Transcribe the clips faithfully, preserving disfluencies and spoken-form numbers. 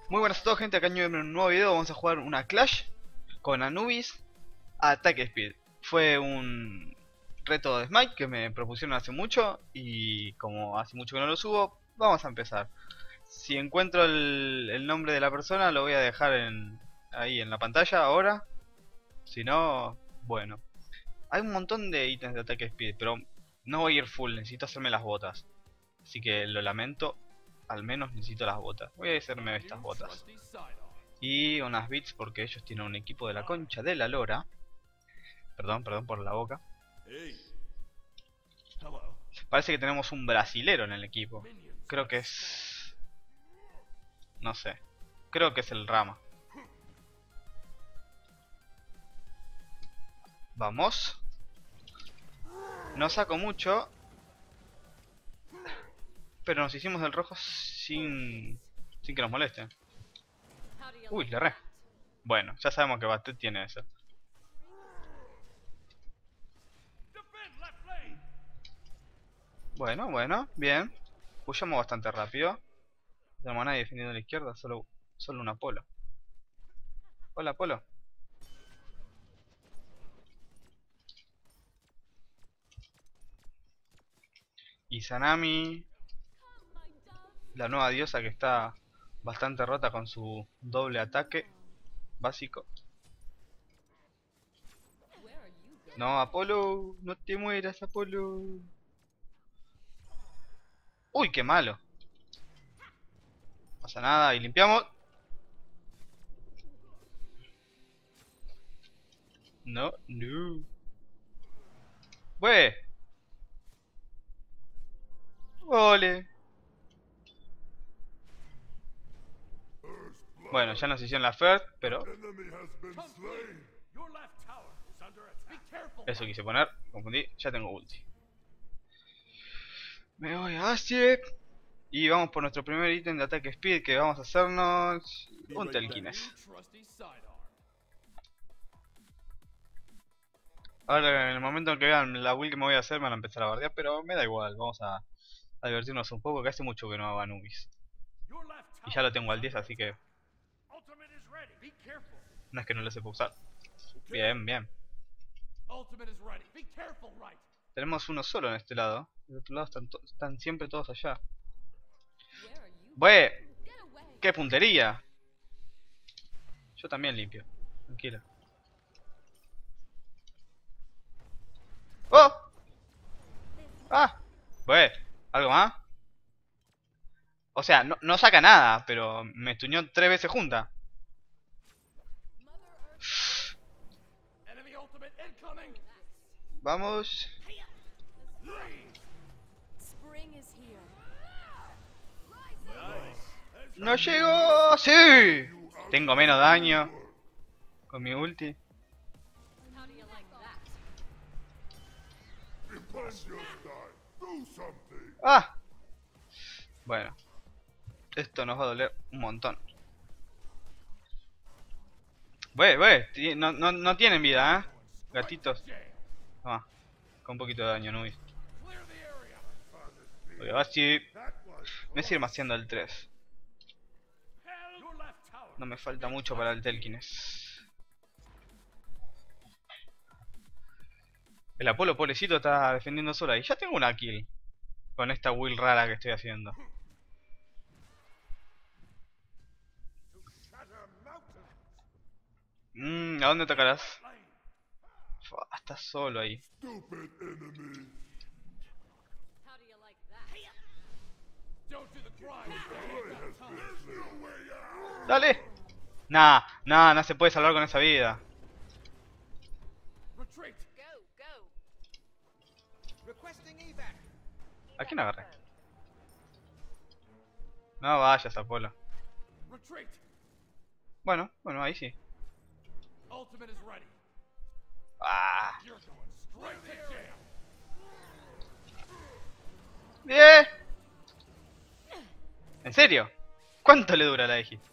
Muy buenas a todos, gente, acá en un nuevo video. Vamos a jugar una Clash con Anubis a Attack Speed. Fue un reto de Smite que me propusieron hace mucho y como hace mucho que no lo subo, vamos a empezar. Si encuentro el, el nombre de la persona lo voy a dejar en, ahí en la pantalla ahora. Si no, bueno. Hay un montón de ítems de Attack Speed, pero no voy a ir full, necesito hacerme las botas. Así que lo lamento, al menos necesito las botas. Voy a hacerme estas botas. Y unas bits porque ellos tienen un equipo de la concha de la lora. Perdón, perdón por la boca. Parece que tenemos un brasilero en el equipo. Creo que es... no sé. Creo que es el Rama. Vamos. No saco mucho. Pero nos hicimos del rojo sin... sin que nos molesten. Uy, le re. Bueno, ya sabemos que Bastet tiene eso. Bueno, bueno, bien. Huyamos bastante rápido. No tenemos a nadie defendiendo a la izquierda, solo, solo un Apolo. Hola, Apolo. Y Sanami, la nueva diosa que está bastante rota con su doble ataque básico. No, Apolo, no te mueras, Apolo. Uy, qué malo. No pasa nada, y limpiamos. No, no. Bue. Ole. Bueno, ya nos hicieron la first, pero... eso quise poner, confundí, ya tengo ulti. Me voy a Ashe. Y vamos por nuestro primer ítem de ataque speed, que vamos a hacernos un Telkines. Ahora en el momento en que vean la build que me voy a hacer me van a empezar a bardear, pero me da igual, vamos a, a divertirnos un poco, que hace mucho que no hago Anubis. Y ya lo tengo al diez, así que no es que no lo sepa usar. Bien, bien. Tenemos uno solo en este lado. Del otro lado están, están siempre todos allá. ¡Bue! ¡Qué puntería! Yo también limpio. Tranquilo. ¡Oh! ¡Ah! ¡Bue! ¿Algo más? O sea, no, no saca nada, pero me estuñó tres veces junta. Vamos. ¡No llego! ¡Sí! Tengo menos daño con mi ulti. ¡Ah! Bueno. Esto nos va a doler un montón. Ve, ve, no, no, no tienen vida, ¿eh? Gatitos. Toma, con un poquito de daño, Nubis. Voy a ver si... me sigue maciando el tres. No me falta mucho para el Telkines. El Apolo, pobrecito, está defendiendo sola. Y ya tengo una kill con esta build rara que estoy haciendo. Mmm, ¿a dónde atacarás? Fua, estás solo ahí. ¡Dale! Nah, nah, no se puede salvar con esa vida. ¿A quién agarré? No vayas, Apolo. Bueno, bueno, ahí sí. Ah. Bien. ¿En serio? ¿Cuánto le dura la X?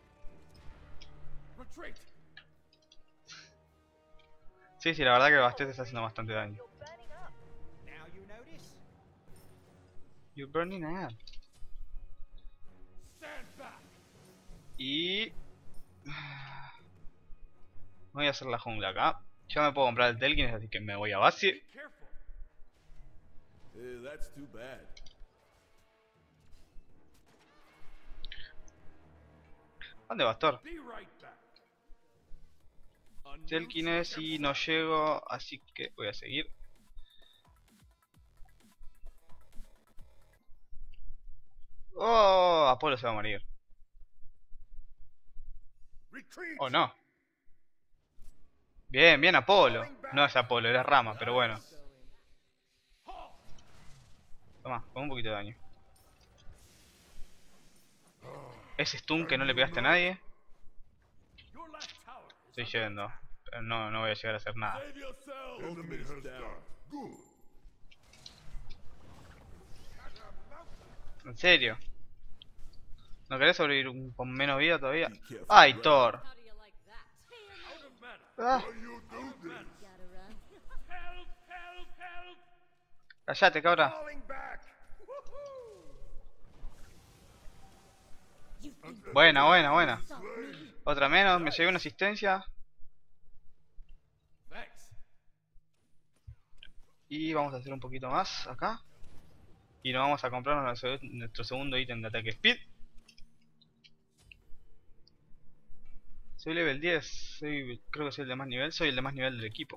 Sí, sí, la verdad que Bastet está haciendo bastante daño. You're burning up. Y... voy a hacer la jungla acá. Ya me puedo comprar el Telkines, así que me voy a base. Uh, that's too bad. ¿Dónde va a estar? Be right back. Telkines y no llego, así que voy a seguir. Oh, Apolo se va a morir. Retreat. Oh no. Bien, bien Apolo. No es Apolo, era Rama, pero bueno. Toma, con un poquito de daño. Ese stun que no le pegaste a nadie. Your last tower is Estoy yendo. Pero no, no voy a llegar a hacer nada. Save yourself. Enemy is down. Good. ¿En serio? ¿No querés sobrevivir un- con menos vida todavía? Be careful, ¡Ay, right? Thor! How do you like that? Out of mana. Ah, Why you do this? Gotta run. Help! Help! Help! callate, cabra. Falling back. You think Buena, buena, buena. stop me? Otra menos, me llevé una asistencia. Thanks. Y vamos a hacer un poquito más acá. Y nos vamos a comprar nuestro, nuestro segundo ítem de ataque speed. Soy level diez, soy, creo que soy el de más nivel, soy el de más nivel del equipo.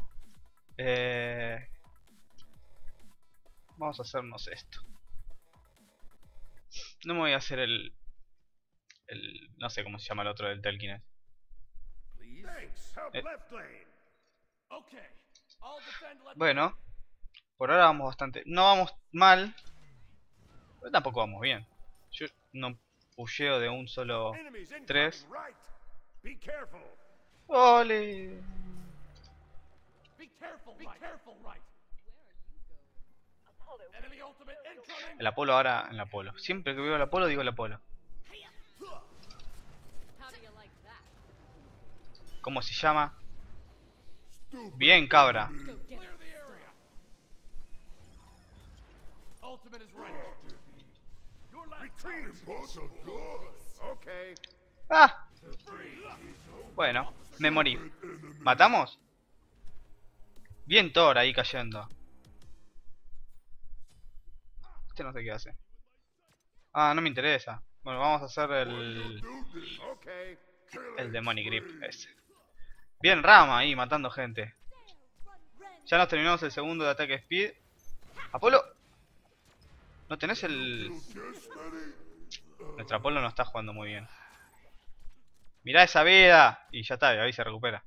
Eh, vamos a hacernos esto. No me voy a hacer el... el no sé cómo se llama el otro del Telkines. Please. Thanks. Help Eh. left lane. Okay. I'll defend left. Bueno, por ahora vamos bastante... no vamos mal, pero tampoco vamos bien. Yo no pusheo de un solo... Enemies incoming, tres. right. Be careful. ¡Ole! Be careful. Be careful, right. Enemy ultimate incoming. El Apolo ahora en el Apolo. Siempre que veo el Apolo digo el Apolo. How do you like that? ¿Cómo se llama? Bien, cabra. Go get Clear it. the area. Ultimate is ready. Your last retreat impossible. Okay. ¡Ah! Bueno, me morí. ¿Matamos? Bien Thor ahí cayendo. Este no sé qué hace. Ah, no me interesa. Bueno, vamos a hacer el... Okay. el Demonic Grip ese. Bien Rama ahí matando gente. Ya nos terminamos el segundo de ataque speed. Apolo, ¿no tenés el...? Nuestro Apolo no está jugando muy bien. Mirá esa vida. Y ya está, ahí se recupera.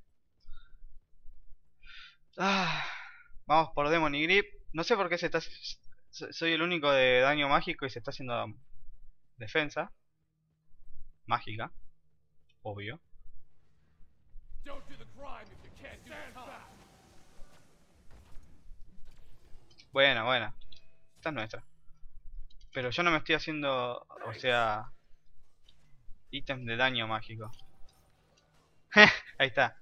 Ah, vamos por Demonic Grip. No sé por qué se está... soy el único de daño mágico y se está haciendo defensa mágica. Obvio. Don't do the crime if you can't do the time. Buena, buena. Esta es nuestra. Pero yo no me estoy haciendo, o sea, ítems de daño mágico. Ahí está.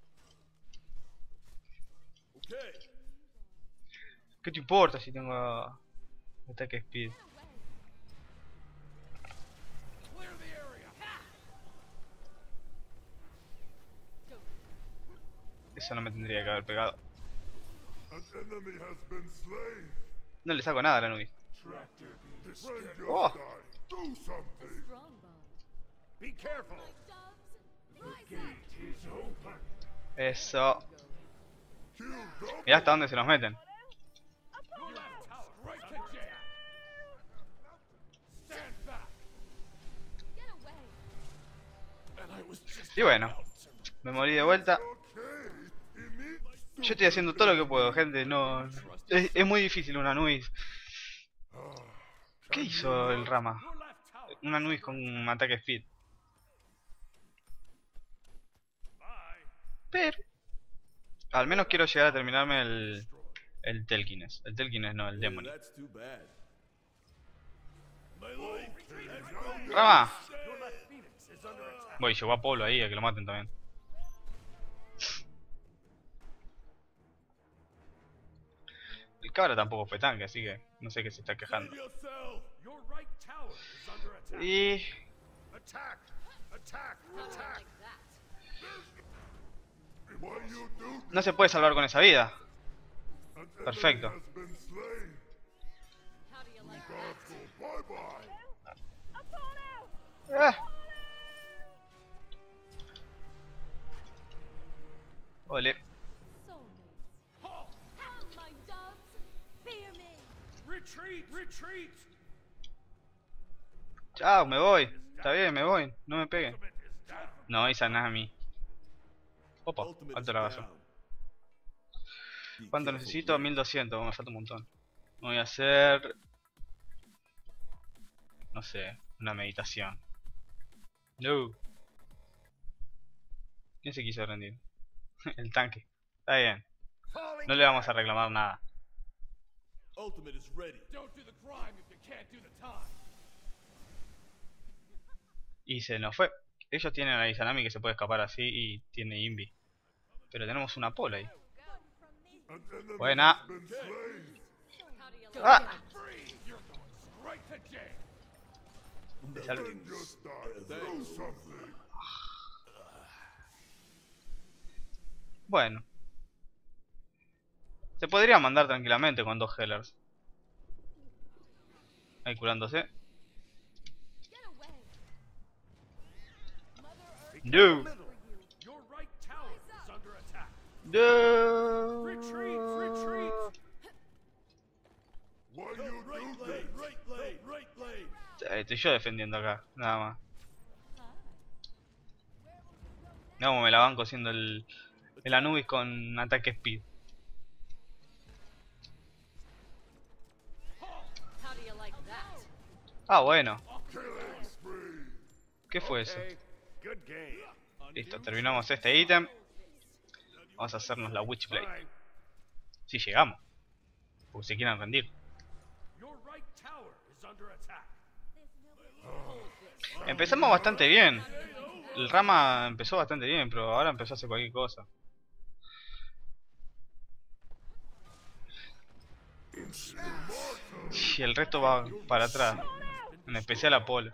Okay. ¿Qué te importa si tengo ataque speed? Clear the area. Eso no me tendría que haber pegado. An enemy has been slain. No le saco nada a la Nubis. Defend your Oh. side. Do something. Strong bond. Be careful. Doves, rise up. Is open. Eso. Kill double. Mirá hasta dónde se nos meten. Your left tower right to jam. Stand back. Get away. And I was just Y bueno, about me morí de vuelta. Okay. Immediate. Yo estoy haciendo todo lo que puedo, gente. No, es, es muy difícil una Nubis. ¿Qué hizo el Rama? Your left tower. Una Nubis con ataque speed. Bye. Pero al menos quiero llegar a terminarme el el Telkines. El Telkines no, el Demon. That's too bad. My life. Rama. Your left Phoenix is under attack. Voy, llegó a Polo ahí a que lo maten también. El cabra tampoco fue tanque, así que no sé qué se está quejando. Save yourself. Your right tower is under attack. Y Attack. Attack! How do you Attack! like that? Why you do No se puede salvar con esa vida. An Perfecto. enemy has been slain. How do you like that? Bye bye. Ah. Ole. Soulmates. Come, my doves. Fear me. Retreat! Retreat! Chao, me voy. Está bien, me voy. No me peguen. Ultimate is down. No, Izanami. Opa, Ultimate alto is lagazo. down. Be ¿Cuánto careful, necesito? Blade. mil doscientos, me falta un montón. Voy a hacer... No sé, una meditación. No. ¿Quién se quiso rendir? El tanque. Está bien. Falling No le vamos a reclamar nada. Ultimate is ready. Don't do the crime if you can't do the time. Y se nos fue. Ellos tienen a Izanami que se puede escapar así y tiene Invi. Pero tenemos una Polo ahí. An enemy Buena. has been slain. How do you like Ah. that? Free! You're going straight to jail. Te sal- Then just die. Do something. Bueno. Se podría mandar tranquilamente con dos Hellers. Ahí curándose. Get away. No. Your right tower is under attack. No. Retreat! Retreat! Why Right, you right do lane, this? right lane, right lane. Eh, Estoy yo defendiendo acá, nada más. No, como me la banco siendo el, el Anubis con ataque speed. How do you like that? Ah, bueno. Killing spree. ¿Qué fue eso? Good game. Listo, terminamos este ítem. Vamos a hacernos la Witchblade. Fine. Si llegamos. Porque se quieran rendir. Your right tower is under attack. Empezamos bastante bien. El Rama empezó bastante bien, pero ahora empezó a hacer cualquier cosa. Y el resto va para atrás. En especial Apolo.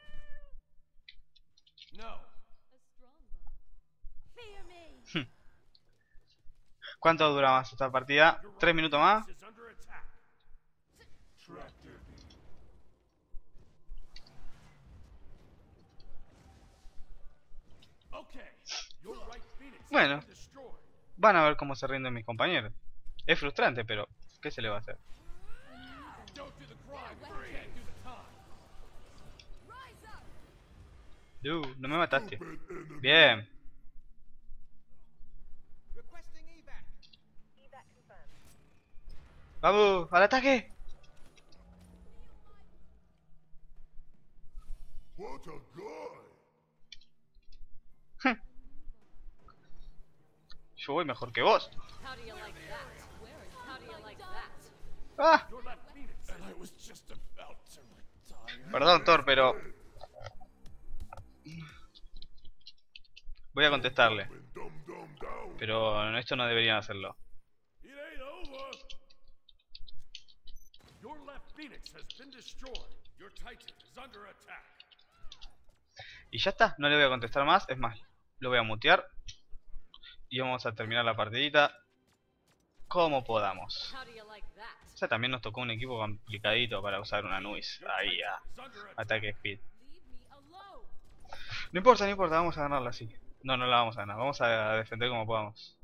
No. A strong bond. Fear me. ¿Cuánto dura más esta partida? ¿Tres minutos más? Is under attack. Okay. Your right phoenix has Bueno. been destroyed. Van a ver cómo se rinden mis compañeros. Es frustrante, pero ¿qué se le va a hacer? Don't do the crime if you can't do the time. Rise up. Uh, no me mataste. Bien. Vamos, al ataque. What a guy. Yo voy mejor que vos. How do you like that? Where is how do you like that? Ah, Your left phoenix. And I was just about to retire. perdón, Thor, pero voy a contestarle. Dum dum down. Pero esto no deberían hacerlo. It ain't over. Your left phoenix has been destroyed. Your titan is under attack. Y ya está, no le voy a contestar más. Es más, lo voy a mutear. Y vamos a terminar la partidita como podamos. How do you like that? O sea, también nos tocó un equipo complicadito para usar una Anubis. Ahí, ah, Is under attack. ataque speed. Leave me alone. No importa, no importa, vamos a ganarla así. No, no la vamos a ganar, vamos a defender como podamos.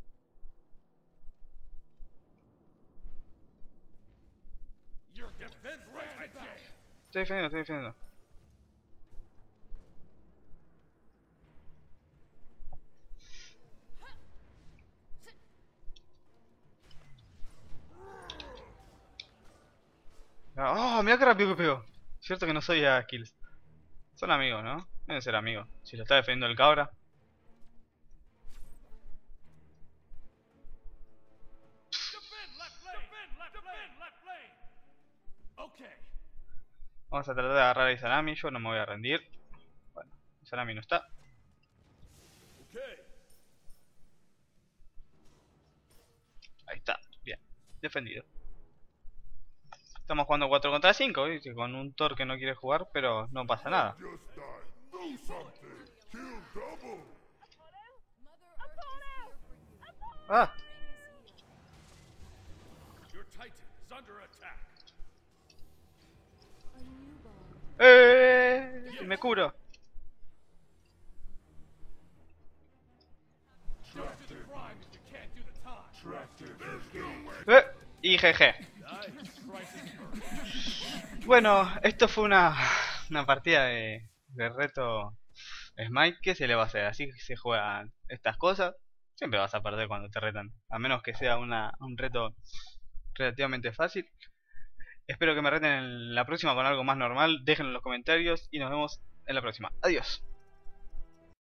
Your defense right again. Estoy defendiendo, estoy defendiendo. ¡Oh! Mira qué rápido que pegó. Cierto que no soy a kills. Son amigos, ¿no? Deben ser amigos. Si lo está defendiendo el cabra. Defend left lane. Defend left lane. Left lane. Okay. Vamos a tratar de agarrar a Izanami. Yo no me voy a rendir. Bueno, Izanami no está. Okay. Ahí está. Bien. Defendido. Estamos jugando cuatro contra cinco, ¿viste? Con un Thor que no quiere jugar, pero no pasa nada. Just die. Do something. Ah, Your Titan is under attack. eh, me curo. Tractor prime if you can't do the time. Tractor. Eh, y G G. Bueno, esto fue una, una partida de, de reto Smite. ¿Qué se le va a hacer? Así que se juegan estas cosas. Siempre vas a perder cuando te retan, a menos que sea una, un reto relativamente fácil. Espero que me reten en la próxima con algo más normal. Déjenlo en los comentarios y nos vemos en la próxima. Adiós.